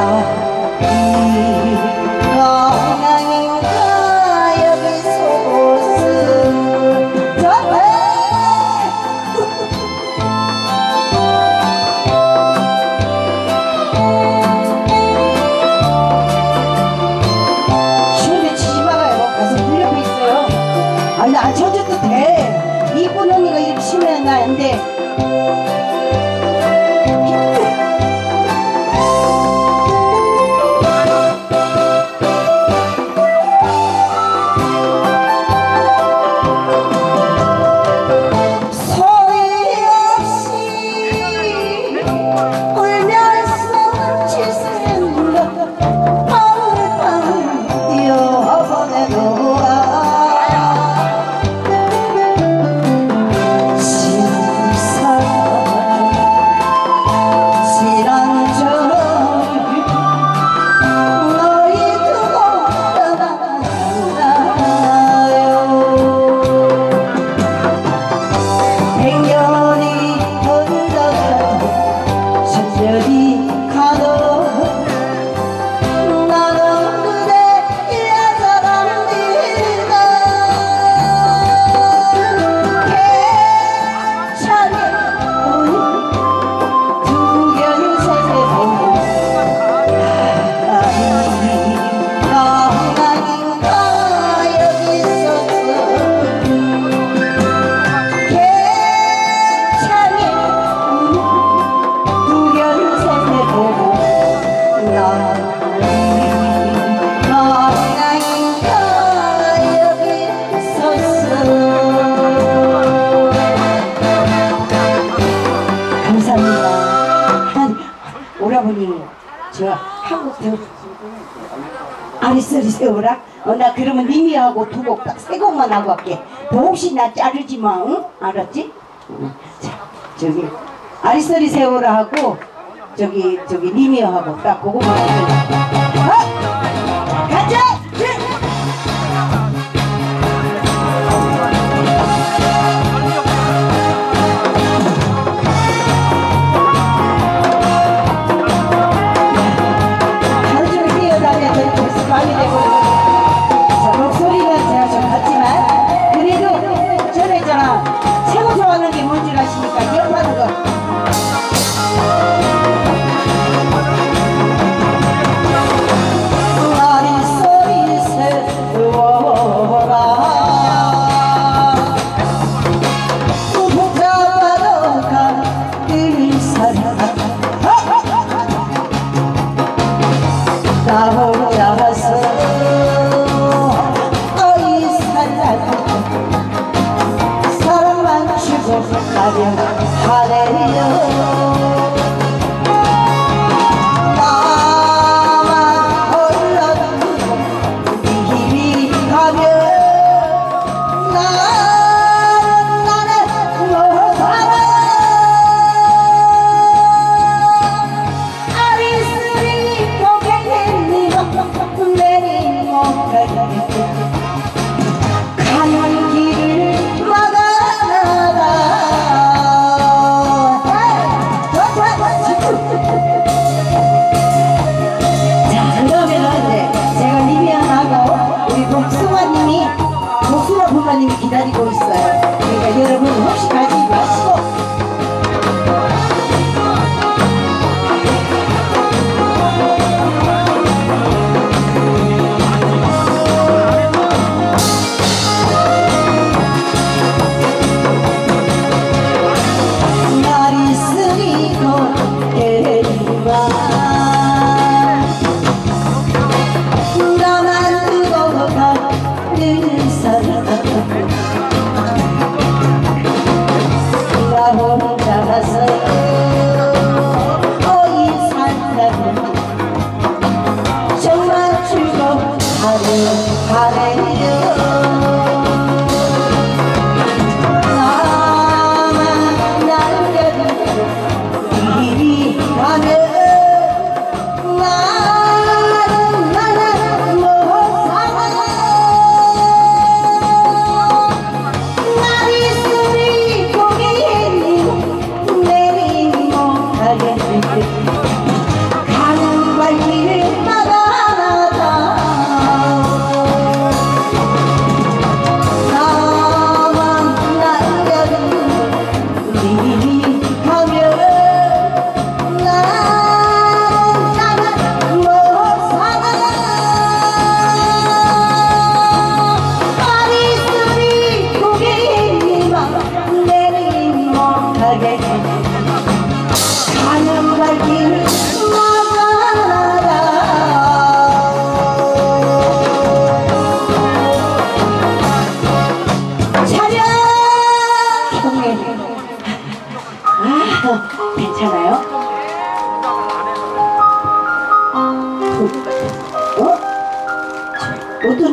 안 쳐줘도 돼. 이쁜 언니가 이렇게 치면 나 안 돼. 오라버니 저 한국 아리스리 세우라. 나 그러면 님이하고 두 곡 딱 세 곡만 하고 할게. 너 혹시 나 자르지 마, 응? 알았지? 자 저기 아리스리 세우라 하고 저기 님이하고 딱 그거만 하면 가자. 나 혼자서 어이 사랑만 주고 가려 하네요. 나만 홀로 네 힘이 가면 나는 못 살아. 아리스리 고객님 내린 못 가는 길을 막아나가. 자 그러면은 제가 리비안하고 우리 복숭아님이 복숭아 부모님이 기다리고 있어요. 그러니까 여러분 혹시 가지 마시고 날이 쓰리고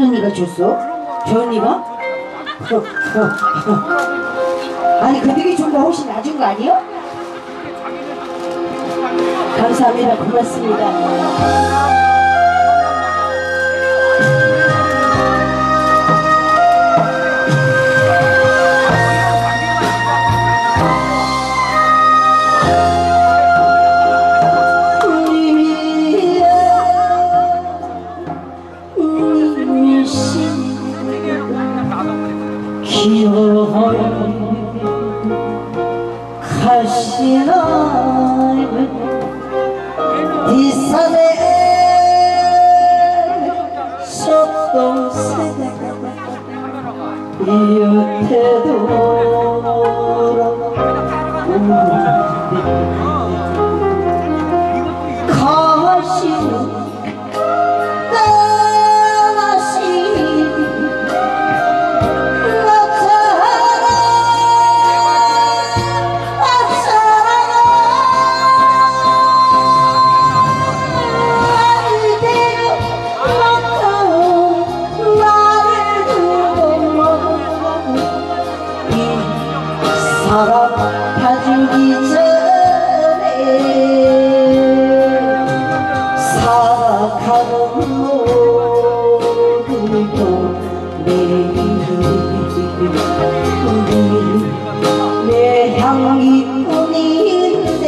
어떤 언니가 줬어? 저 언니가? 아니 그 되게 준 거 혹시 놔준 거 아니에요? 감사합니다. 고맙습니다. 가시나 뒷산에 솥동새 이웃에 가시는 사랑 봐주기 전에 살아가는 모두도 내 향기뿐인데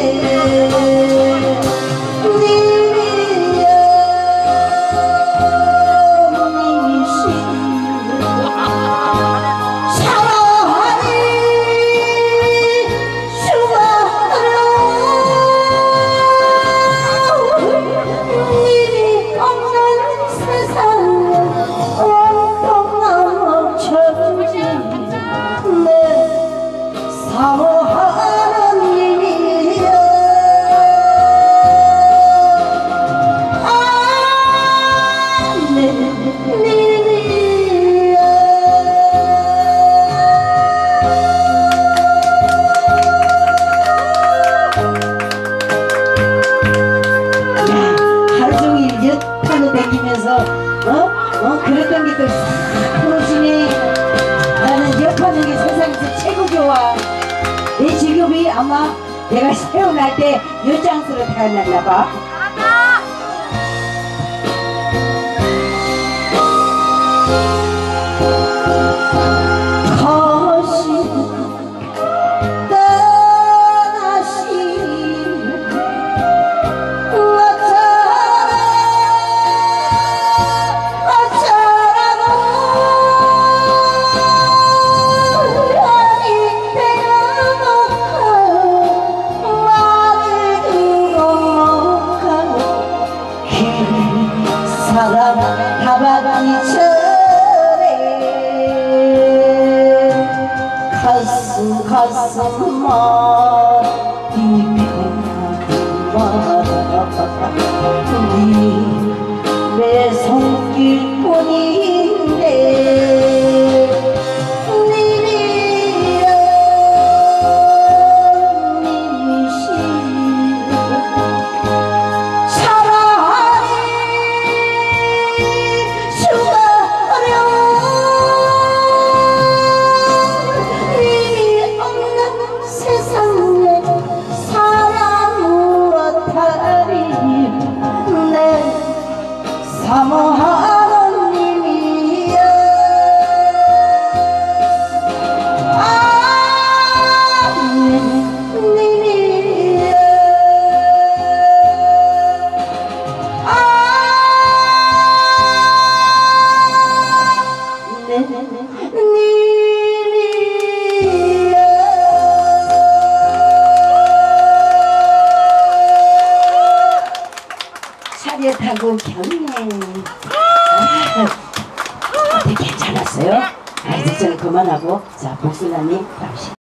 사모하는 님이여 내 님이여 하루 종일 엿 타고 다니면서 그랬던 게 또 그러시네. 나는 엿하는 게 세상에서 최고 좋아. 내 직업이 아마 내가 태어날 때 엿장수로 태어났나봐. 사랑 다바지처럼 가슴만 네 손길뿐인데 사모하는 님이여 님이여 님이여 차례 타고 경례 어떻게 괜찮았어요? 이제 저는 그만하고 자 복순아님 다시